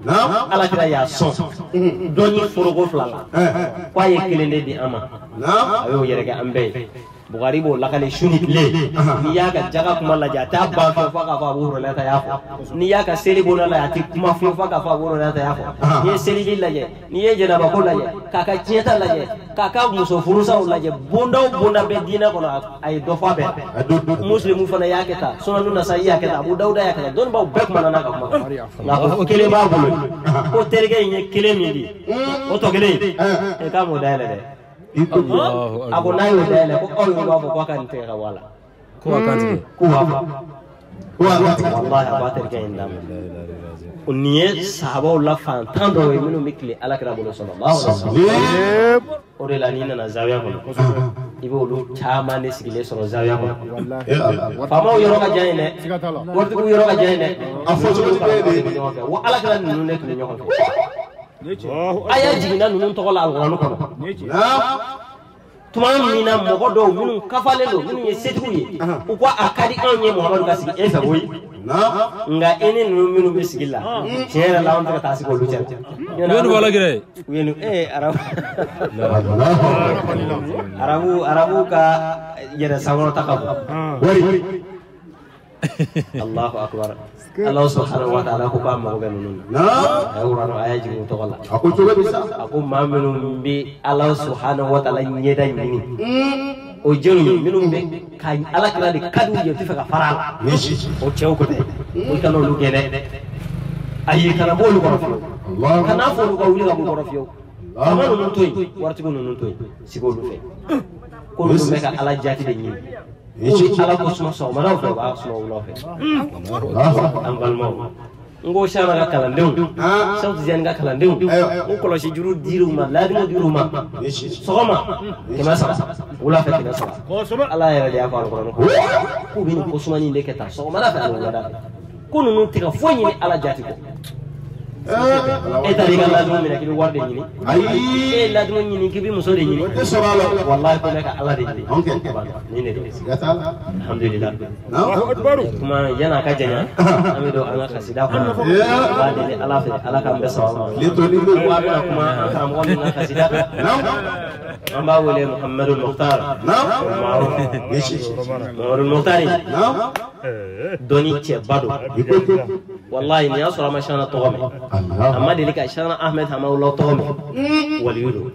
ala kira y'a sɔn dɔnni foroko fila la k'a ye kelen de di an ma a y'o yɛrɛ kɛ an bɛɛ ye Bukari b'o lakale su ni tile n'i y'a ka jaga kuma lajɛ a t'a ban fɛn fɔ k'a fɔ Abu Hurairata y'a fɔ n'i y'a ka seli bonda lajɛ a tɛ kuma fiyewu fɔ k'a fɔ Abu Hurairata y'a fɔ n'i ye seliji lajɛ n'i ye jɛnabako lajɛ k'a ka tiɲɛta lajɛ k'a ka muso furusaw lajɛ bonda o bonda bɛ diinɛ kɔnɔ a ye dɔ fɔ a bɛɛ muslimu fana y'a kɛ tan Sunanu Nasa'i y'a kɛ tan Abu Dawuda y'a kɛ tan dɔnnibaw bɛɛ kumana n'a ka kuma nka o kelen b'a bolo ko terikɛ in ye kelen min di o tɔ kelen in k'a m'o dayɛlɛ dɛ a ko n'a y'o dayɛlɛ ko aw yɛrɛ b'a fɔ k'a ka nin tigɛ ka bɔ a la ko a kan tigɛ ko b'a fɔ wallahi a b'a terikɛ in d'a ma nin ye sahabaw la fantan dɔw ye minnu bɛ tile alakira bolo sallallahu alaihi wasallam o de la n'i nana zawiya kɔnɔ i bɛ olu caman de sigilen sɔrɔ zawiya kɔnɔ faamaw yɔrɔ ka jan yen dɛ waritigiw yɔrɔ ka jan yen dɛ a fɔ cogo de bɛ ɲɔgɔn fɛ wa alakira ninnu de tun bɛ ɲɔgɔn fɛ a y'a jiginna ninnu tɔgɔ la alikuranɛ kɔnɔ tuma min na mɔgɔ dɔw minnu kafalen don minnu ye setigiw ye u ko a ka di anw ye Muhamadu ka sigi e fɛ koyi nka e ni ninnu minnu bɛ sigi la tiɲɛ yɛrɛ la anw tɛ ka taa sigi olu cɛ yoni wala gire u ye eh arabu arabu arabu ka yɛrɛ sankɔrɔta ka bon Allahu akbar Allah subhanahu wa ta'ala ko k'a mago bɛ ninnu na a ye wurano a y'a jigin u tɔgɔ la a ko cogo di sa a ko maa minnu bɛ Allah subhanahu wa ta'ala ɲɛda ɲini o jeliw minnu bɛ ka ala kira de ka d'u ye u tɛ fɛ ka fara a la o cɛw ko tɛ o kana olu kɛ dɛ ayi kana bɔ olu kɔrɔ fiyewu kana fɔ olu ka wuli ka bɔ kɔrɔ fiyewu faama ninnu to yen waritigiw ninnu to yen sigi olu fɛ ko ninnu bɛ ka ala jati de ɲini ala ko suma sɔgɔmadaw fɛ u b'a suma wulaw fɛ an balimaw n ko Siyana ka kalandenw Seku Tijani ka kalandenw n kɔlɔsi juru dir'u ma laadimu dir'u ma sɔgɔma kɛmɛ saba wula fɛ kɛmɛ saba ala yɛrɛ de y'a fɔ alikuranɛ kɔnɔ k'u bɛ nin ko sumani de kɛ tan sɔgɔmada fɛ ani wulada fɛ ko ninnu tɛ ka foyi ɲini ala jati kɔ e taara i ka laadimu minɛ k'i bɛ wari de ɲini e ye laadimu ɲini k'i bɛ muso de ɲini wallahi ko ne ka ala de ɲini nin de don alhamdulillah kuma yan'a ka janya an bɛ don an ka kasida kɔnɔ an b'a deli ala fɛ ala k'an bɛɛ sababu ma ko a bɛna kuma an karamɔgɔ min ka kasida an b'a wele Muhamadu Mukhtar Muhamadu Mukhtar dɔnni cɛba don wallahi nin y'a sɔrɔ a ma Siyana tɔgɔ mɛn a ma deli ka Siyana Ahmed Hamawula tɔgɔ mɛn waliyu don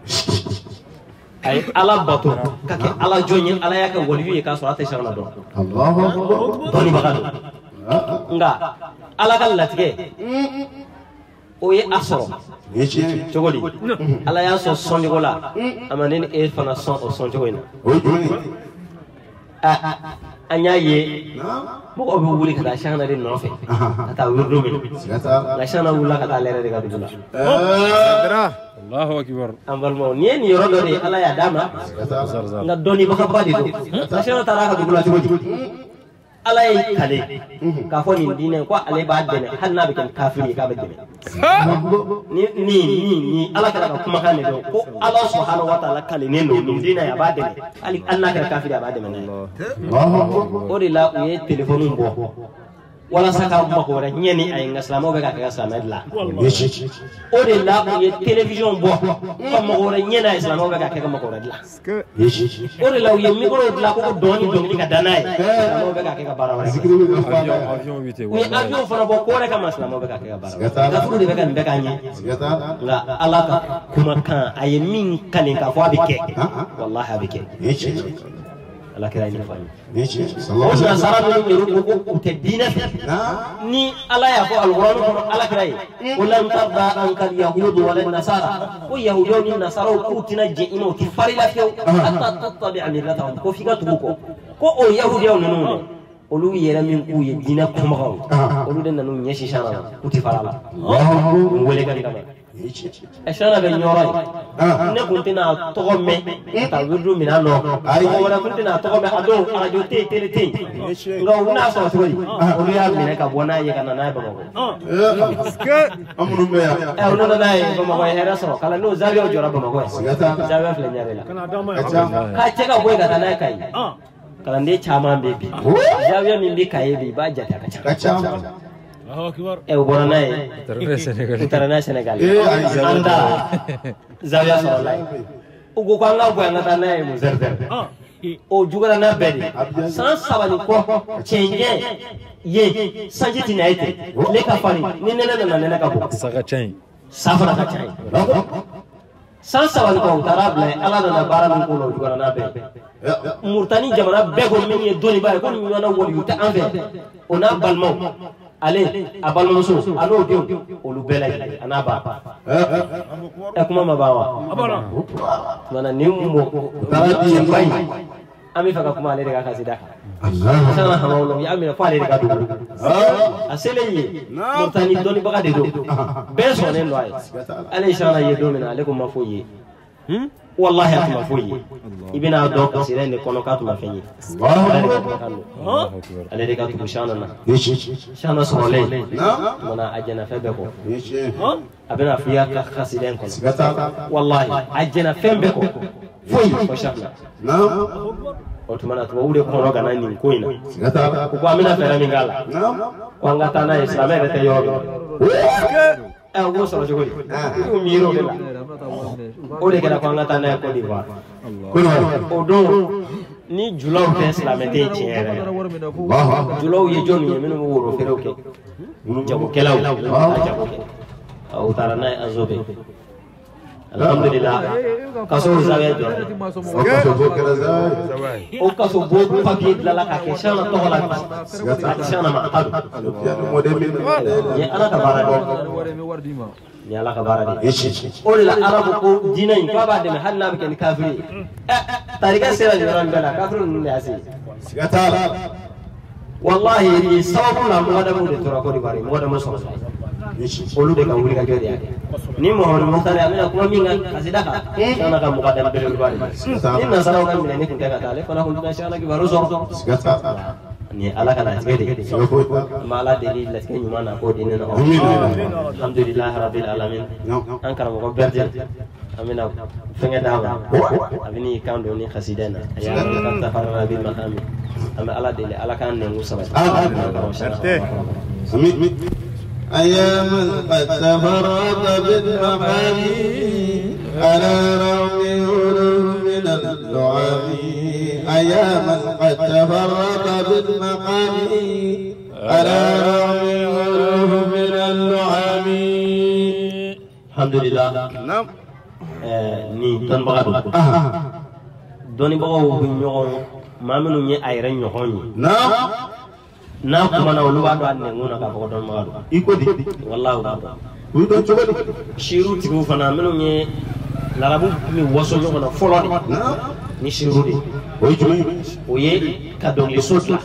a ye ala bato ka kɛ ala jɔn ye ala y'a kɛ waliyu ye k'a sɔrɔ a tɛ Siyana dɔn dɔnnibaga don nka ala ka latigɛ o ye a sɔrɔ cogo di ala y'a sɔn sɔncogo la a ma ne ni e fana sɔn o sɔncogo in na an y'a ye mɔgɔw bɛ wuli ka taa Siyana de nɔfɛ ka taa wirdo minɛ nka Siyana wulila ka taa ale yɛrɛ de ka dugu la Allahu akbar an balimaw nin ye nin yɔrɔ dɔ de ye ala y'a d'a ma nka dɔnnibagaba de don nka Siyana taara a ka dugu la cogo di ala ye kale k'a fɔ nin diinɛ ko ale b'a dɛmɛ hali n'a bɛ kɛ kafiri ye k'a bɛ dɛmɛ ni ni ni ni ala kɛra ka kumakan de don ko ala subhanahu wa ta'ala kalenen don nin diinɛ a b'a dɛmɛ hali n'a kɛra kafiri a b'a dɛmɛ n'a ye o de la u ye telefɔni bɔ walasa ka mako wɛrɛ ɲɛ ni a ye nka silamɛw bɛ ka kɛ ka silamɛ dilan o de la u ye télévision bɔ ka mako wɛrɛ ɲɛ n'a ye silamɛw bɛ ka kɛ ka mako wɛrɛ dilan o de la u ye micro dilan ko dɔn ni dɔnkili ka da n'a ye silamɛw bɛ ka kɛ ka baara wɛrɛ kɛ u ye avion fana bɔ ko wɛrɛ kama silamɛw bɛ ka kɛ ka baara wɛrɛ kafuru de bɛ ka nin bɛɛ k'a ɲɛ nka ala ka kumakan a ye min kalen k'a fɔ a bɛ kɛ wallahi a bɛ kɛ ala kira ni fani o nasara minnu yɛrɛ ko ko u tɛ diinɛ fɛ ni ala y'a fɔ alikuranɛ kɔnɔ ala kira ye ko lan tarda anka yahudu wala nasara ko yahudiyaw ni nasaraw k'u tɛna jɛn i ma u tɛ far'i la fiyewu hatta tattabi'a millatahum ko f'i ka tugu kɔ ko o yahudiyaw ninnu dɛ olu yɛrɛ min k'u ye diinɛ kɔmagaw olu de nana u ɲɛsin Siyana la k'u tɛ fara a la n wele kan kama Siyana bɛ ɲɔrɔ ye ne kun tɛna tɔgɔ mɛn ka taa wirdu minɛ nɔ mɔgɔ wɛrɛ kun tɛna tɔgɔ mɛn a don arajo tɛ yen tele tɛ yen nka u bɛna sɔrɔ cogo di olu y'a minɛ ka bɔ n'a ye ka na n'a ye Bamakɔ an minnu bɛ yan ɛ u nana n'a ye Bamakɔ ye hɛrɛ sɔrɔ kalandenw zawiyaw jɔra Bamakɔ ye zawiya filɛ ɲare la k'a cɛ ka bɔ yen ka taa n'a ye Kayi kalanden caman bɛ bi zawiya min bɛ Kayi bi i b'a jate a ka ca e o bɔra n'a ye u taara n'a ye Sénégal an taara zawiya sɔrɔ la ye u ko k'an ka bɔ yan ka taa n'a ye Muzɛrdɛn o juguyara n'a bɛɛ de san saba ni kɔ cɛncɛn ye sanji tɛ na ye ten ne ka farin ni nɛnɛ nana nɛnɛ ka bɔ sa ka ca yen sa fana ka ca yen san saba ni kɔ u taara bila yen Ala nana baara min k'o la o juguyara n'a bɛɛ Mauritanie jamana bɛɛ ko min ye dɔnniba ye ko nin ɲɔgɔnna waliyu tɛ an fɛ o n'a balimaw ale a balimamuso a n'o denw olu bɛɛ lajɛlen a n'a ba ɛ kuma ma ban wa tuma nin mɔ cɛba in an bɛ fɛ ka kuma ale de ka kasida kan sanna hama wolo y'a minɛ fo ale de ka dugu a selen ye Mauritanie dɔnnibaga de don bɛɛ sɔnnen don a ye ale sanna ye don min na ale ko ma foyi ye wallahi a tun ma foyi ye i bɛna dɔn kasida in de kɔnɔ k'a tun ma fɛn ye ale de ka tugu sanna na sanna sɔrɔlen tumana a jɛnna fɛn bɛɛ kɔ a bɛna f'i ka kasida in kɔnɔ wallahi a jɛnna fɛn bɛɛ kɔ foyi fɔ sanna o tumana tubabuw de kɔnɔ ka na nin ko in na u ko an bɛna fɛɛrɛ min k'a la ko an ka taa n'a ye silamɛ yɛrɛ tɛ yɔrɔ min ɛ o b'o sɔrɔ cogo di u miiri o de la o de kɛra ko an ka taa n'a ye Côte d'Ivoire o don ni julaw tɛ silamɛ tɛ yen tiɲɛ yɛrɛ julaw ye jɔnni ye minnu bɛ woro feerew kɛ jagokɛlaw a jago kɛ u taara n'a ye Azobe alhamdulillah kaso zawiya jɔ o kaso bo papier dilanna k'a kɛ sanna tɔgɔ la k'a di sanna ma adu ni Ala ka baara de ni Ala ka baara de o de la Ala ko ko diinɛ in k'a b'a dɛmɛ hali n'a bɛ kɛ ni kafiri ye ɛ tarikɛ sera nin yɔrɔ in bɛɛ la kafiri ninnu de y'a se siga t'a la wallahi sababu la mɔgɔdamaw de tora Côte d'Ivoire mɔgɔdamaw sɔrɔ olu de ka wuli ka jɔ de y'a kɛ ni Muhamadu Mukhtar a bɛna kuma min kan kasida kan sanna ka mɔgɔdama belebeleba de ni nasaraw ka minɛ ni kun tɛ ka taa ale fana kun tɛ sanna kibaru sɔrɔ ni Ala ka latigɛ de an bɛ Ala deli latigɛ ɲuman na k'o di ne na alhamdulilahi rabbil alamin an karamɔgɔ Bɛrjɛ an bɛna fɛngɛ d'a ma a bɛ n'i kan don ni kasida in na a y'a ka tafarra bil mahami an bɛ Ala deli Ala k'an nɛngu sabati أياما قد تفرد بالمقام على رغم هروب من اللعاب أياما قد تفرد بالمقام على رغم هروب من اللعاب الحمد لله نعم ni ton baga doni baga wo ñoxon ma menu ñi ay ren ñoxon ñi نعم na kuma na olu b'a dɔn a nɛngun na k'a fɔ ko dɔnnibaga don i ko di wallahi u b'a dɔn u dɔn cogo di siru tigiw fana minnu ye larabu min waso ɲɔgɔn na fɔlɔ de ni siru de o ye jumɛn o ye ka dɔnkiliso dilan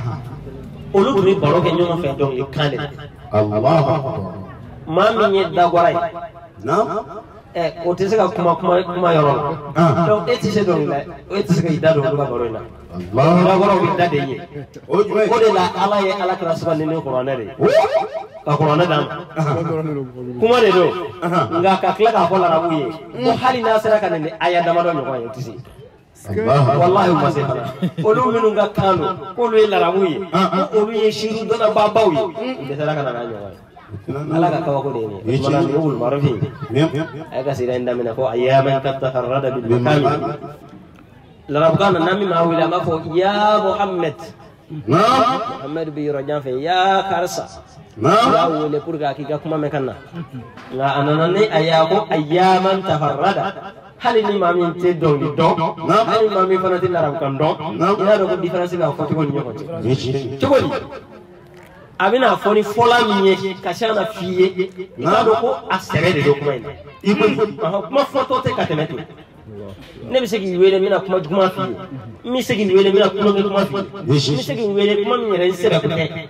olu tun bɛ baro kɛ ɲɔgɔn fɛ dɔnkilikan de la Allahu Akbar maa min ye dagwara ye نعم ɛ o tɛ se ka kuma kuma kuma yɔrɔ la donc e tɛ se dɔnkili la e tɛ se ka i da don olu ka baro in na dagwaraw bɛ da de ye o jumɛn o de la Ala ye Ala kira sugandi ni kuranɛ de ye ka kuranɛ d'a ma kuma de don nka ka tila k'a fɔ larabu ye ko hali n'a sera ka nin ni aya damadɔ ɲɔgɔn ye o tɛ se wallahi u ma se fana olu minnu ka kan don k'olu ye larabu ye ko olu ye siru dɔnnababaw ye u dɛsɛra ka na n'a ɲɔgɔn ye Ala ka kabako de ye nin tumana nin ye wulumarafi ye a ye kasida in daminɛ ko ayyaman qad tafarrada bil makami larabukan na n'an min maa wele an b'a fɔ ya Muhammad Muhammad bɛ yɔrɔ jan fɛ ya karisa a y'a wele pour que a k'i ka kuma mɛn ka na nka a nana ni a y'a ko ayyaman tafarrada hali ni maa min tɛ dɔnkili dɔn hali ni maa min fana tɛ larabukan dɔn i y'a dɔn ko différence b'a fɔ cogo ni ɲɔgɔn cɛ cogo di a bɛna fɔ ni fɔla min ye ka se na f'i ye i k'a dɔn ko a sɛbɛ de don kuma in na i ko kuma fɔtɔ tɛ ka tɛmɛ ten ne bɛ se k'i wele n bɛna kuma juguman f'i ye n bɛ se k'i wele n bɛna kulonkɛ kuma f'i ye n bɛ se k'i wele kuma min yɛrɛ n sɛbɛ kun tɛ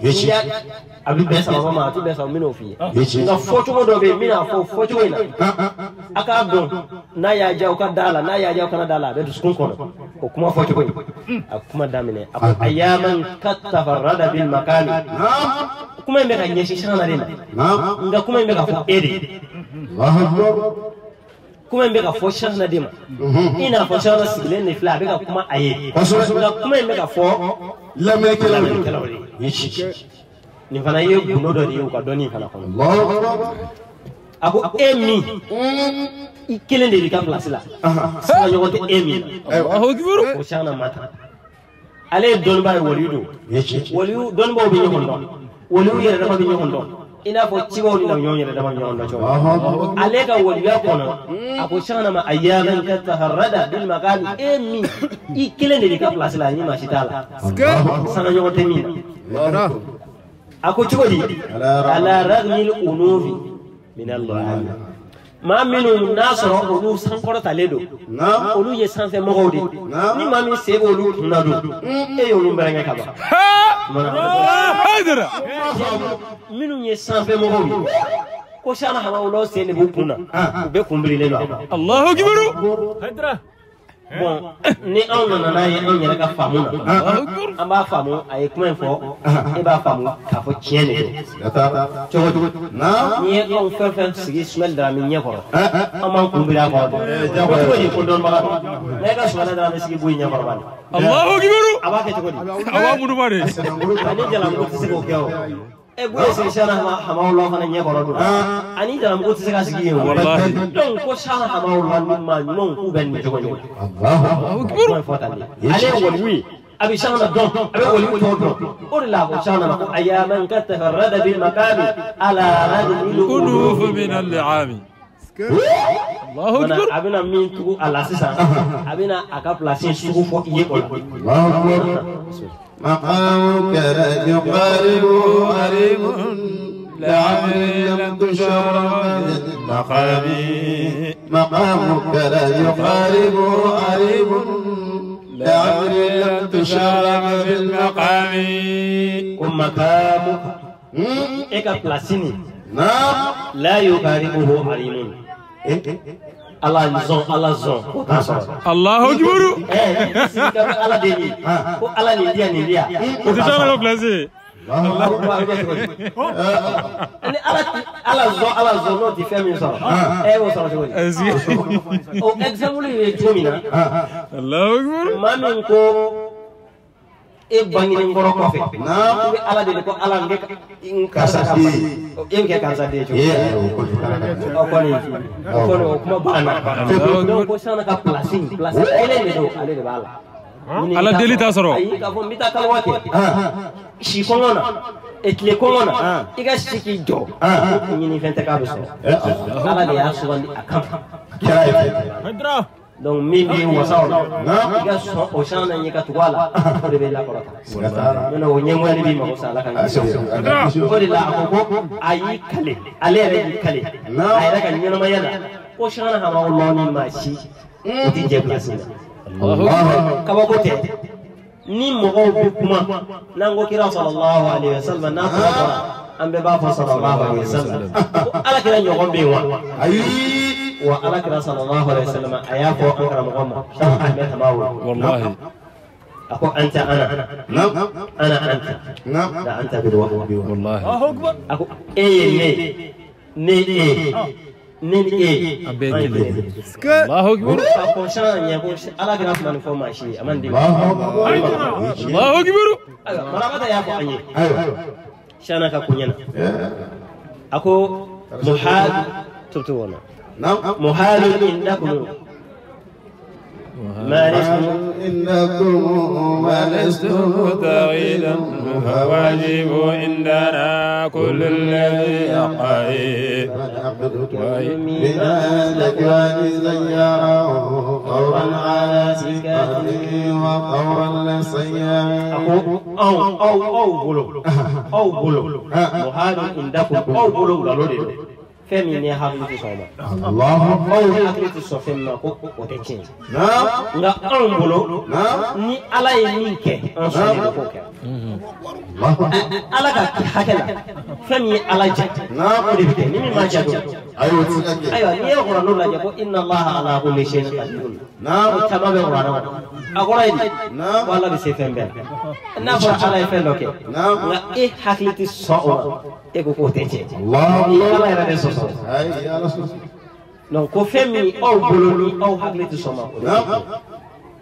a bɛ bɛn sababa ma a tɛ bɛn sababa n bɛn'o f'i ye nka fɔcogo dɔ bɛ yen n bɛna fɔ fɔcogo in na a k'a dɔn n'a y'a diya o ka da la n'a y'a diya o kana da la a bɛ dusukun kɔnɔ o kuma fɔcogo in a kuma daminɛ a ko ayyaman qad tafarrada bil makami kuma in bɛ ka ɲɛsin sanna de ma nka kuma in bɛ ka fɔ e de kuma in bɛ ka fɔ sanna de ma i n'a fɔ sanna sigilen de filɛ a bɛ ka kuma a ye nka kuma in bɛ ka fɔ lamɛnkɛlaw de ye ni fana ye gundo do di ka doni fana kono Allahu akbar. ako emi i kelen de ka place la sa yo ko emi Allahu akbar. ko shana mata ale don ba walido waliu don ba bi nyondo waliu yere da ba bi nyondo ina fo ciwo ni na nyonye da ba nyondo cho ale ka waliya kono ako shana ma ayyaman kataharrada bil maqami emi i kelen de ka place la ni ma shitala sana yo ko temi ako ciwodi ala ragmil unufi min Allah ma minu nasoro olu sankoro taledo olu ye sanfɛ mɔgɔw de ni ma min se olu kunna do e y'olu bɛrɛngɛ ka ban Hadra. minnu ye sanfɛ mɔgɔw ye ko sana hama olu sen de b'u kunna u bɛ kunbirilen do Allahu akbar. Hadra. bon ni anw nana n'a ye anw yɛrɛ ka faamu na an b'a faamu a ye kuma in fɔ e b'a faamu k'a fɔ tiɲɛ de don cogo cogo n'i ye anw fɛn fɛn sigi Sumɛli Darame ɲɛkɔrɔ an b'an kunbiri a kɔrɔ de ko cogo di ko dɔnnibaga don n'e ka Sumɛli Darame sigi boyi ɲɛkɔrɔ bani Allahu akbar. a b'a kɛ cogo di Awa mudu bare. ani Jalamugu tɛ se k'o kɛ o e boye sigi Sana Hamawula fana ɲɛkɔrɔ don ani Jalamugu tɛ se ka sigi yen o Wallahi. donc ko Sana Hamawula ninnu ma ɲumanw k'u bɛ nin cogo ɲɛ Allahu kuma fɔ tan de ale ye waliyu ye a bɛ Sana dɔn a bɛ waliyu tɔw dɔn o de la ko Sana ma ko ayyaman kataharrada bil maqami ala rajulil Unuf min al-li'ami. Allahu mana akbar. a bɛna min tugu a la sisan a bɛna a ka place sugu fɔ i ye o la akbar. مقامك لا يقارب قريب لعمري لم تشرب بالمقام مقامك لا يقارب قريب لعمري لم تشرب بالمقام ko makamu e ka place ni نعم la yukaribuhu alimun ala zon ala zon ko ta so Allahu akbar. eh sika ala de ni ko ala ni dia ni dia O ti tara ko place. ani ala ala zon ala zon no di femi so eh wo so so Azgi. o exemple ye jomina Allahu akbar. mamin ko e bangini ngoro ko fe na ko ala de ko ala ngek Karsa karsa de. e ngek karsa de Yeah. o ko ni ko no kuma bana donc ko sana ka place place ele ne do ale de bala Ala deli ta soro. ayi ka fo mita kala wake si kongona etle kongona iga siki jo ni ni fente ka beso ala de ya suwandi akam Hadra. donc min bi wasaw iga so o shana ni ka tuwala ko de be la korota no o nyemo ni bi ma ko sala kan ko de la ko ayi kale ale re di kale ayi ra kan nyeno ma yana ko shana ha ma wallah ni ma shi o ti je place Allahu akbar. kaba ko te ni mɔgɔw bɛ kuma n'an ko kira sallallahu alaihi wasallam n'a fɔra fɔra an bɛɛ b'a fɔ sallallahu alaihi wasallam ko ala kira ɲɔgɔn bɛ yen wa ayi wa ala kira sallallahu alaihi wasallam a y'a fɔ an karamɔgɔ ma an bɛ tama wo Wallahi. a ko anta ana نعم ana anta نعم da anta bi wa Wallahi. a ko e ye ne ne e ne ni e Abe an ye kile. kelen. Allahu akbar. a ko shan ɲɛ ko ala kira fana ni fɔ maa si a man di Allahu akbar. ayiwa maramata y'a fɔ an ye ايوه shana ka kunyana ako muhal tubtu wana نعم muhal indakum ma rismu انكم ما لستم متغيلا فواجب عندنا كل الذي يقعد بنا الاكوان زياره قورا على سكاته وقورا للصيام ako aw aw aw bolo aw bolo muhal indakum aw bolo ngalo de fɛn min ne hakili tɛ sɔn o ma الله aw hakili tɛ sɔn fɛn min ma ko o tɛ tiɲɛ نعم nka anw bolo نعم ni ala ye min kɛ an sɔnni bɛ k'o kɛ الله ala ka hakɛ la fɛn min ye ala jɛ o de bɛ kɛ ni min ma jɛ don ايوه تسكت ayiwa n'i ye kuranɛ lajɛ ko inna allaha ala kulli shay'in qadir o نعم caman bɛ kuranɛ kɔnɔ a kɔrɔ ye di ko ala bɛ se fɛn bɛɛ la n'a fɔra ala ye fɛn dɔ kɛ nka e hakili tɛ sɔn o ma e ko k'o tɛ tiɲɛ الله ni ala yɛrɛ de sɔsɔ اي يا رسول donc ko fɛn min aw bolo ni aw hakili tɛ sɔn ma o de bɛ نعم kɛ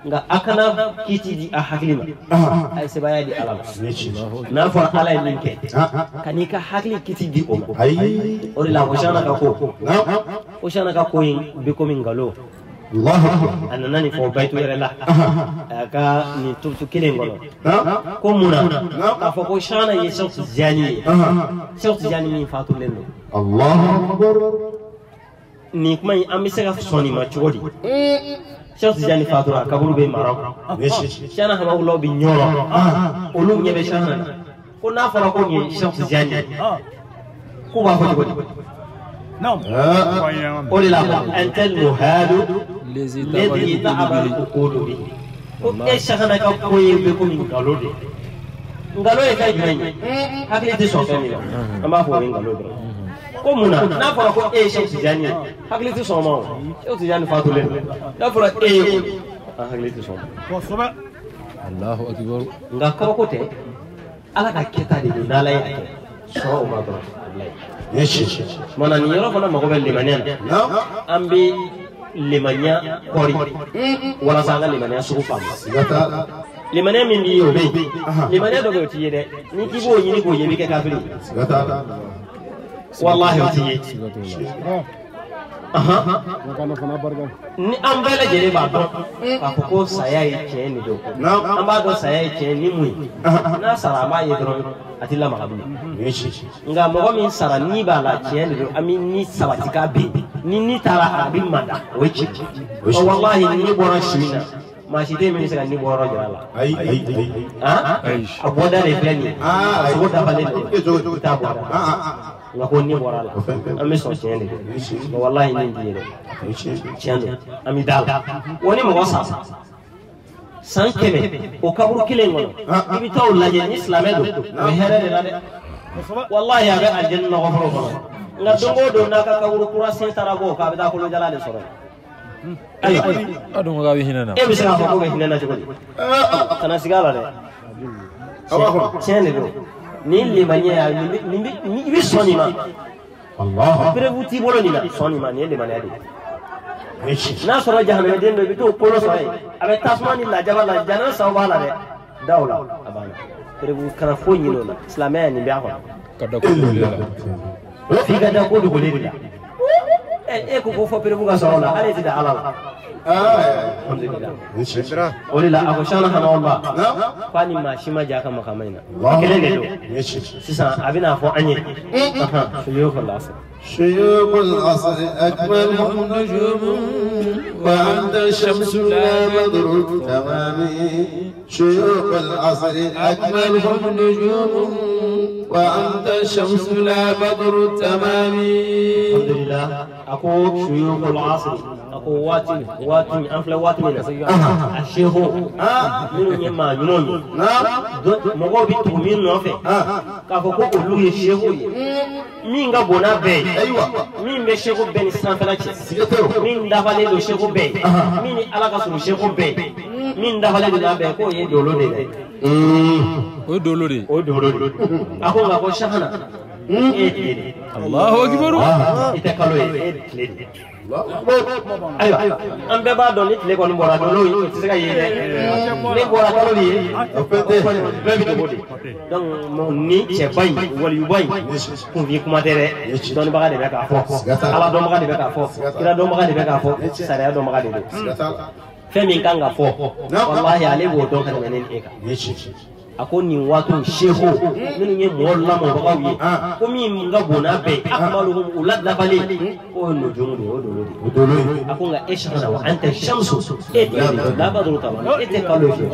nga akana kiti di ahaklima ay sebaya di alam na fa alay minke kanika hakli kiti di o ay ori la ko shana ka ko o shana ka ko be ko min galo Allah anana ni fo baytu yere la ka ni tutu kilen golo ko muna ka fo ko shana ye shawt jani shawt jani min fatu lenno Allah akbar ni kuma an bi se ka soni ma chodi Cheikh Tidiane fatura kaburu be Maroc shana haba ulo bi nyoro olu nyebe shana ko na fara ko ni Cheikh Tidiane ko ba ko ko نعم قول لا انت المهاد الذي تعب العقول به ko e shana ka ko yebe ko min galode ngalo e kay jani hakli ti so fami amba fo min galode ko muna na fara ko e Cheikh Tidiane hakli ti so ma Cheikh Tidiane fatul na fara e hakli ti so ko soba Allahu akbar nga ka ko te ala ka keta de na la yake so ma do yeshi mana ni yoro fana mago be limaniya ambi limaniya kori wala sanga limaniya sugu fam gata limaniya min di yobe limaniya do go tiye de ni ki bo yini ko yebi ke kafiri gata wallahi o tiye aha ni an bela jere ba don ka ko saya yi ke ni do an ba do saya yi ke ni mu na sara ba ye dron atilla magabi yeshi nga mo min sara ni ba la ke ni do ami ni sabati ka be ni ni tara abin mada wechi o wallahi ni bora shimina ma shi dai min saka ni bora jala ay ay ay ha aboda le plani ah so da bale ke jo ta bora ah nga ko ni bora la ami so ke ni do wallahi ni ndiye chando ami dal woni mo wasa san kebe o kaburu kilen ngono ibi taw laje ni islamedo me herere la de wallahi aga aljanna ko foro kono nga dongo do na ka kaburu kura sen tarago ka be da ko lo jalale soro ayo adon ga wi hinana e bi sa ko be hinana jogodi kana sigala de awa chene do ni limanya ya ni ni ibi soni ma Allah prevuti bolo ni na soni ma ni limanya de yeshi na soro jahannama den do bito polo soy abe tasmani la jabala jana sawbala de dawla abana prevu kana fo nyino na islamaya ni biya ko kada ko lela fi gada ko do golira e e ko ko fo prevu ga sawla ale ti da alala ah alhamdulillah yeshi olila ako shana hana wallah fani ma shima jaka makamaina kele ne do yeshi sisan abina fo anye aha suyo ko lasa شيوخ العصر أكملهم نجوم وأنت الشمس لا بدر التمام شيوخ العصر أكملهم نجوم وأنت الشمس لا بدر التمام الحمد لله أكو شيوخ العصر أكو واتن واتن أنفل واتن الشيخ من يما ينون مغو بيتو من نوفي كافو كوكو لوي الشيخ مين غابونا بي أيوة مين بشيخ بني سانفلاتي مين دافالي دو شيخ بي مين علاقة سو شيخ بي مين دافالي دو نابي كو يدولو دي o dolori o dolori ako ngako shahana Allahu akbar ite kalo e ayo an bɛɛ b'a dɔn ni tile kɔni bɔra dolo o tɛ se ka ye dɛ ni bɔra kalo bi ye bɛɛ bɛ dogo de donc ni cɛba in waliyuba in kunfin kuma tɛ dɛ dɔnnibaga de bɛ k'a fɔ ala dɔnbaga de bɛ k'a fɔ kira dɔnbaga de bɛ k'a fɔ sariya dɔnbaga de don fɛn min kan ka fɔ wallahi ale b'o dɔn ka tɛmɛ ni e kan a ko nin waatu seeko minnu ye mɔgɔ lamɔbagaw ye ko min ka bon n'a bɛɛ akmaluhum u ladabalen k'o ye nujumu de ye o dolo de a ko nka e shahana wa anta shamsu e tile de labaduru kama e tɛ kalo fiyɛ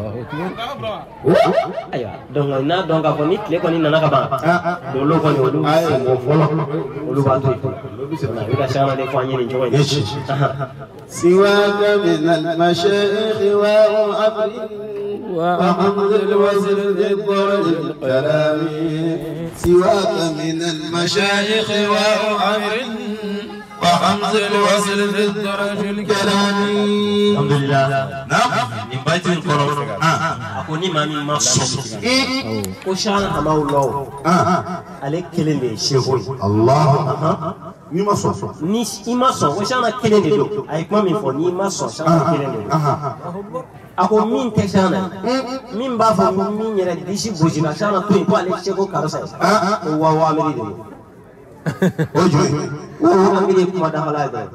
ayiwa donc n'a dɔn k'a fɔ ni tile kɔni nana ka ban dolo kɔni olu senbɔ fɔlɔ olu b'a to yen fɔlɔ a bɛ ka shahana de fɔ an ye nin cogo in na. سواك من المشايخ وأمر وحمد الوزر ذي الضرر الكلام سواك من المشايخ وأمر وحمز الوصل في الدرج الكلامي. الحمد لله. نعم. من بيت القرآن. أكون إمام مصر. وشان أمام الله. عليك كلمة شهوي. الله. ni maso ni imaso wo shana kelende do ay kuma min fo ni maso shana kelende do ako min te shana min ba fo min yere disi bojina shana to ko ale chego karasa o wa wa amiri de o jo o amiri kuma da hala de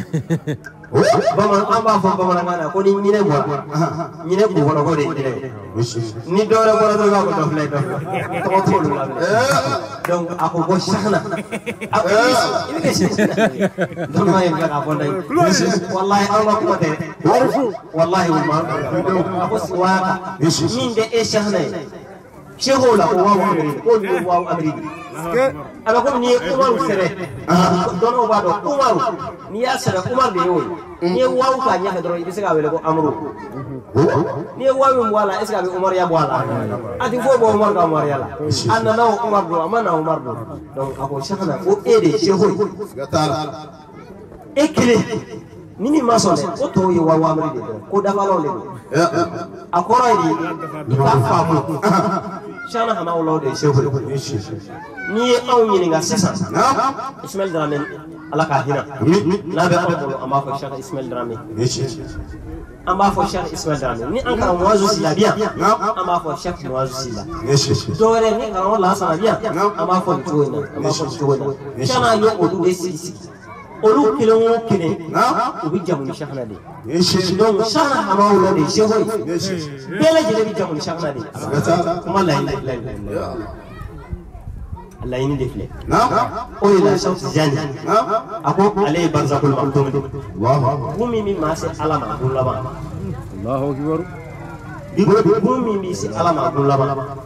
bama amba fo bama ngana ko ni nyine bo nyine ko wono ko de ni do re bora do ga ko do flay do ko to lu donc ako go shana ako ini ke don ma yanga ka fonday wallahi Allah ko de wallahi umma ako siwaka min de e shana sheho la ko wa amiri ko ni wa amiri ala ko ni Umar sere dono ba do Umar ni ya sere Umar de yoy ni wa ka nya ka doro ibisa ga wele ko amru ni wa mi wala eska be Umar ya wala ati fo bo Umar ga Umar ya la anna na Umar do amana Umar do donc ako shahana o ede sheho gatara ekele nini masole ko to yi wa wa amri de ko da falo le akora di ka famu shana hama ulo de sheho ni aw ñini nga sisa Ismail Dramé ala ka hina na be ko bolo amba ko Cheikh Ismail Dramé amba fo Cheikh Ismail Dramé ni an kara moazu sila bien amba fo Cheikh moazu sila dore ni kara wala sana bien amba fo toina amba fo toina shana yo o du sisi olu kilon o kile u bi jamu Cheikh na de donc shana hama ulo de sheho bele jele bi jamu Cheikh na de kuma la ilaha Allah ini defle o ila shawt jani ako ale barzakul maktum Allah gumi mi ma se alama gulaba Allahu akbar gumi mi se alama gulaba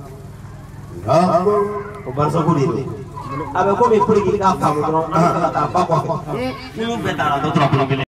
o barzakul de abe ko mi puri ki ka famu don an ka ta ba ko ni betara do tra